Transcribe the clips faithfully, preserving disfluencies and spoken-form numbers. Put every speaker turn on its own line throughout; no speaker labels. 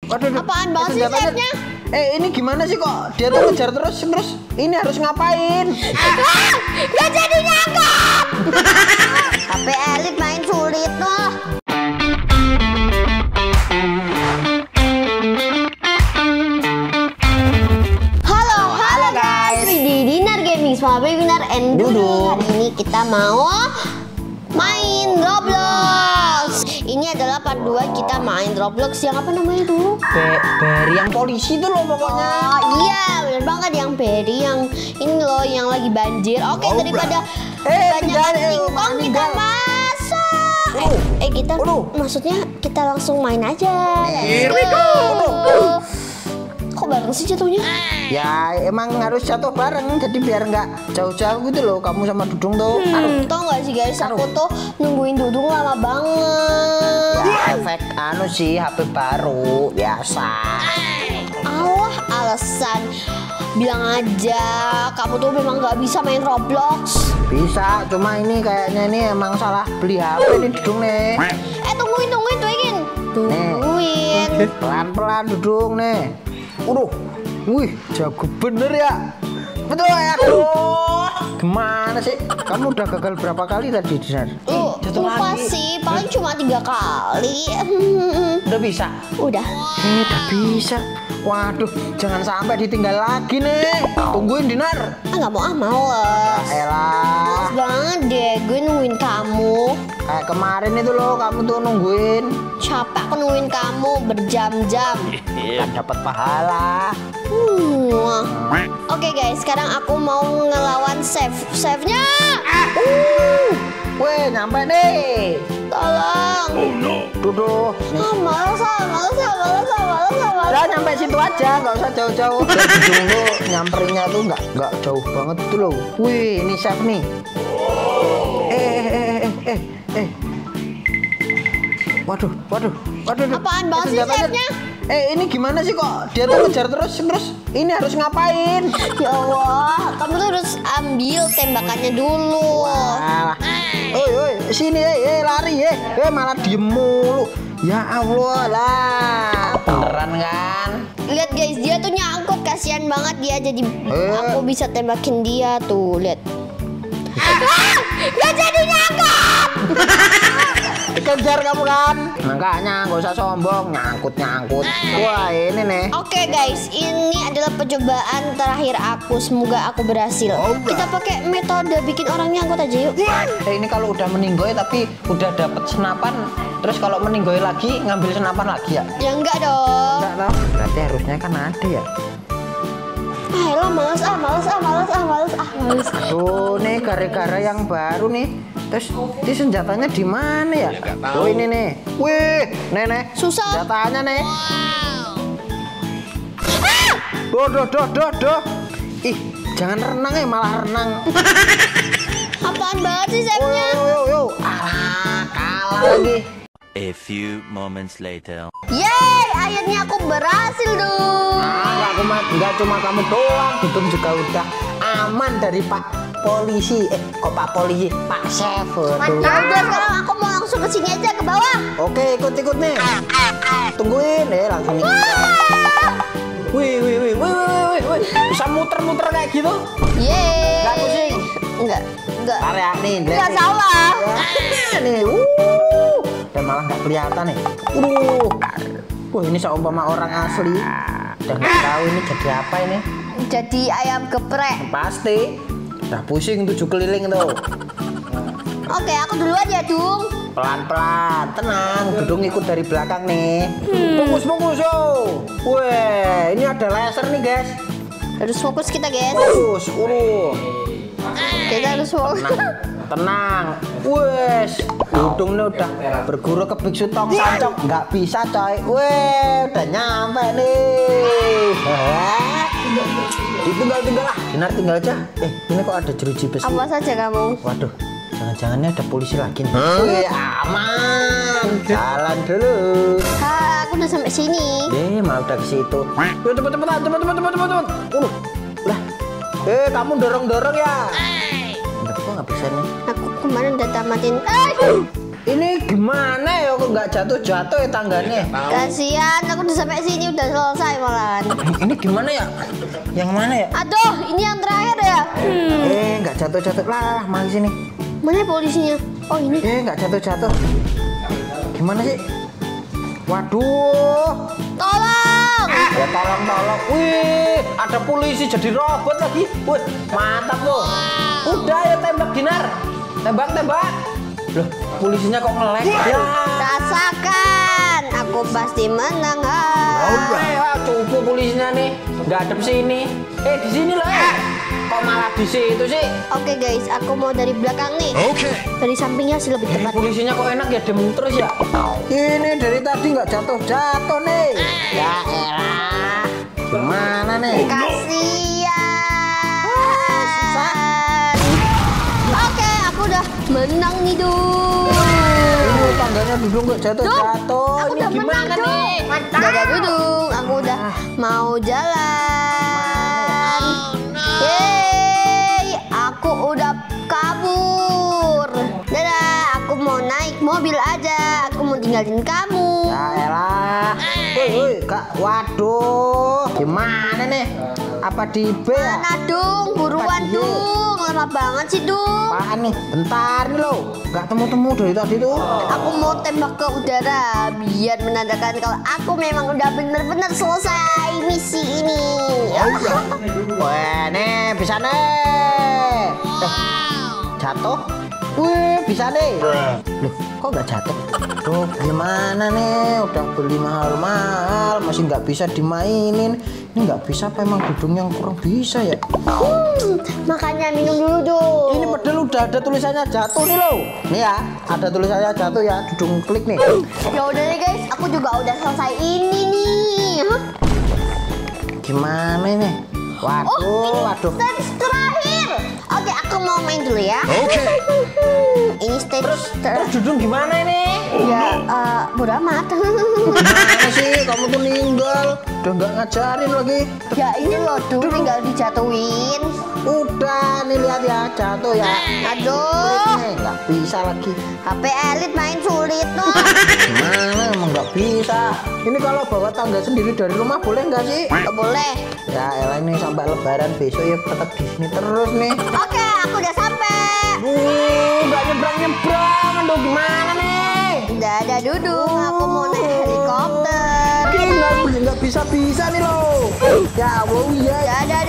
Waduh,
apaan banget sih chefnya?
Eh ini gimana sih kok dia tuh ngejar terus terus ini harus ngapain?
Ah, gak jadi nangkap. H P elit main sulit loh. Halo halo guys, di Dinar Gaming sama Binar and Dudu. Hari ini kita mau main Roblox. Ini adalah part dua kita main Roblox yang apa namanya dulu?
Be Berry yang polisi tuh loh pokoknya.
Oh iya, bener banget yang Berry yang ini loh yang lagi banjir. Oke,
Oh,
daripada
eh,
banyak
tinggal, eh,
singkong kita
tinggal.
masuk.
Oh.
Eh, eh kita
Aduh.
maksudnya kita langsung main aja.
Here we
Let's
go.
Kok bareng sih jatuhnya?
Ya emang harus jatuh bareng jadi biar nggak jauh-jauh gitu loh kamu sama Dudung tuh.
Hmm, tau gak sih guys, aku tuh nungguin Dudung lama banget.
Ya efek anu sih H P baru biasa.
Allah alasan. Bilang aja kamu tuh memang nggak bisa main Roblox.
Bisa, cuma ini kayaknya ini emang salah beli H P nih Dudung nih.
Eh tungguin tungguin tungguin tungguin.
Pelan-pelan Dudung nih. Udah, wih jago bener ya. Betul ya. Aduh, gimana sih? Kamu udah gagal berapa kali tadi Dinar?
Uh,
Jatuh
lupa
lagi.
sih, paling cuma tiga kali.
Udah bisa?
Udah.
Eh, udah bisa. Waduh, jangan sampai ditinggal lagi nih. Tungguin Dinar.
Ah nggak mau ah males.
Elah.
Males banget deh, gue nungguin kamu.
Kayak kemarin itu loh, kamu tuh nungguin.
Capek aku nungguin kamu berjam-jam.
Kan dapat pahala.
Hmm. Oke guys, sekarang aku mau ngelawan save. Save-nya.
Uh, weh, nyampe nih.
Tolong.
Duduk.
Ah, males ah, males ah, males ah, males ah, males.
Udah nyampe situ aja, nggak usah jauh-jauh. Jadi dulu nyamperinnya tuh nggak nggak jauh banget tuh loh. Wih, ini chef nih. Eh, eh, eh, eh, eh, eh. Waduh, waduh, waduh.
Apaan banget sih
senjatanya-
chefnya?
Eh, ini gimana sih kok dia tuh ngejar terus terus ini harus ngapain?
Ya Allah, kamu tuh harus ambil tembakannya dulu.
Alah. Oi, oi, sini, eh, eh, lari, eh, eh, malah diem mulu. Ya Allah lah, beneran kan?
Lihat guys, dia tuh nyangkut, kasihan banget dia jadi
Eh.
aku bisa tembakin dia tuh, lihat. Ah, gak jadi nyangkut.
Dikejar kamu kan? Makanya nggak usah sombong, nyangkut-nyangkut. Wah, ini nih.
Oke guys, ini adalah percobaan terakhir aku. Semoga aku berhasil.
Oh,
Kita pakai metode bikin orang nyangkut aja yuk.
Eh, ini kalau udah meninggoy tapi udah dapet senapan, terus kalau meninggoy lagi ngambil senapan lagi ya?
Ya enggak dong.
Enggak lah. Berarti harusnya kan ada ya.
Ah, elah, males ah, males ah, males ah, males ah, males.
Tuh nih gara-gara yang baru nih. Terus di senjatanya di mana ya? Oh ini nih. Wih, nenek.
Susah.
Senjatanya nih. Doh, doh, doh, doh, doh. Ih, jangan renang ya, malah renang.
Apaan banget sih
Yo,
chefnya?
yo, yo, yo. Ah, kalah lagi.
A few moments later.
Yeay, akhirnya aku berhasil dong.
Ah, nggak cuma, nggak cuma kamu doang, Dudung juga udah aman dari Pak Polisi. Eh, kok Pak Polisi? Pak Chef. Waduh.
Ya udah, sekarang aku mau langsung ke sini aja, ke bawah.
Oke, ikut-ikut nih. Tungguin deh, langsung nih. Wih, wih, wih, wih, wih, wih, wih. Bisa muter-muter kayak gitu?
Yeay.
Nggak pusing?
Enggak, enggak.
Area nih,
Enggak
nih.
salah.
Ya, nih, wuh. Dan malah nggak kelihatan nih. Uh. Wah, ini seumpama orang asli. Udah nggak tahu ini jadi apa ini.
Jadi ayam geprek.
Pasti. Udah pusing tujuh keliling tuh.
Oke, aku duluan ya, Dung.
Pelan-pelan, tenang. Dudung ikut dari belakang nih. Fokus, fokus, yo. Weh, ini ada laser nih, guys.
Harus fokus kita, guys.
Fokus, uruh.
Kita harus fokus.
Tenang, tenang. Wes, Dudung nih udah berguru ke biksu tong sancok. Nggak bisa, coy. Weh, udah nyampe nih. Ditinggal-tinggal lah. Dinar tinggal aja. Eh, ini kok ada jeruji besi.
Apa saja kamu?
Waduh, jangan-jangan ini ada polisi lagi nih. Wih, aman. Jalan dulu.
Ha, aku udah sampai sini.
Deh, malah udah ke situ. Yuk, cepet cepetan, cepet cepet cepet cepet. Uh, lah. Eh, kamu dorong dorong ya? Enggak, kok nggak bisa nih.
Aku kemarin udah tamatin. Eh,
Ini gimana ya kok nggak jatuh-jatuh ya tangganya?
Kasihan, aku udah sampai sini udah selesai malahan.
Ini gimana ya? Yang mana ya?
Aduh, ini yang terakhir ya. Hmm.
Eh, nggak jatuh-jatuh lah, mari sini.
Mana polisinya? Oh ini.
Eh, nggak jatuh-jatuh. Gimana sih? Waduh.
Tolong.
Ya tolong tolong. Wih, ada polisi jadi robot lagi. Wih, mantap loh. Udah ya tembak Dinar. Tembak tembak. Loh, polisinya kok ngelek ya?
Rasakan, aku pasti menang.
Eh, wah, cupu polisinya nih. Nggak ada sini. Eh, di sini lah. Kok malah di situ sih?
Oke guys, aku mau dari belakang nih. Oke. Dari sampingnya sih lebih
Eh,
tepat.
polisinya kok enak ya dem terus ya? Ini dari tadi nggak jatuh-jatuh nih.
Ya elah.
Gimana nih?
Kasihan. Oke, aku udah menang nih, Dul.
Ini tangganya duduk nggak jatuh-jatuh.
Aku
Ini
udah
gimana
menang,
nih?
Dul. Dadah dudung, aku udah mau jalan. Yeay, aku udah kabur. Dadah, aku mau naik mobil aja. Aku mau tinggalin kamu.
Ya elah. Woi, woi, Kak. Waduh. Gimana nih? Apa di B ya?
Mana Dung? Buruan
Apa dia?
Dung. Lama banget sih Dung.
Apaan nih? Bentar nih lo. Nggak temu-temu dari tadi tuh.
Aku mau tembak ke udara biar menandakan kalau aku memang udah bener-bener selesai misi ini.
Wah, nih bisa nih. Eh, jatuh. Wih, bisa nih. Loh, kok nggak jatuh? Tuh, gimana nih? Udah beli mahal-mahal, masih nggak bisa dimainin. Ini nggak bisa apa emang dudung yang kurang bisa ya?
Hmm, makanya minum dulu Dung.
Ini padahal udah ada tulisannya jatuh nih lo. Nih ya, ada tulisannya jatuh ya, dudung klik nih.
Ya udah nih guys, aku juga udah selesai ini nih. Hah?
Gimana ini? Waduh,
Oh, ini
waduh.
stage terakhir. Oke, aku mau main dulu ya. Oke. Ini stage
Terus
terakhir.
dudung gimana ini?
Ya, eh, bodo amat.
Gimana sih kamu tuh ninggal? Udah nggak ngajarin lagi.
Ya ini loh tuh tinggal dijatuhin.
Udah nih lihat ya jatuh ya.
Aduh,
Nih nggak bisa lagi.
H P elit main sulit tuh.
Gimana emang nggak bisa? Ini kalau bawa tangga sendiri dari rumah boleh nggak sih?
Gak boleh.
Ya elah ini sampai lebaran besok ya tetap di sini terus nih.
Oke, aku udah sampai.
Uh, nggak nyebrang nyebrang. Aduh gimana nih?
Udah ada duduk. Aku mau naik helikopter.
Ini nggak nggak bisa bisa nih lo. Ya wow ya.
Udah ada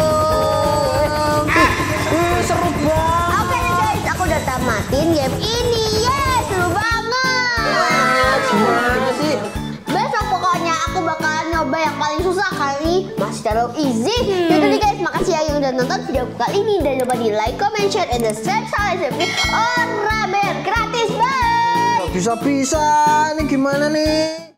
duduk.
Uh, seru banget.
Oke nih guys, aku udah tamatin game ini. Yeay, seru banget.
Ah, gimana sih?
Besok pokoknya aku bakalan nyoba yang paling susah kali. Masih terlalu easy. Yaudah nih guys, makasih ya yang udah nonton video kali ini. Dan lupa di like, comment, share, and subscribe. Salah Oraber gratis, bye.
Bisa-bisa, ini gimana nih?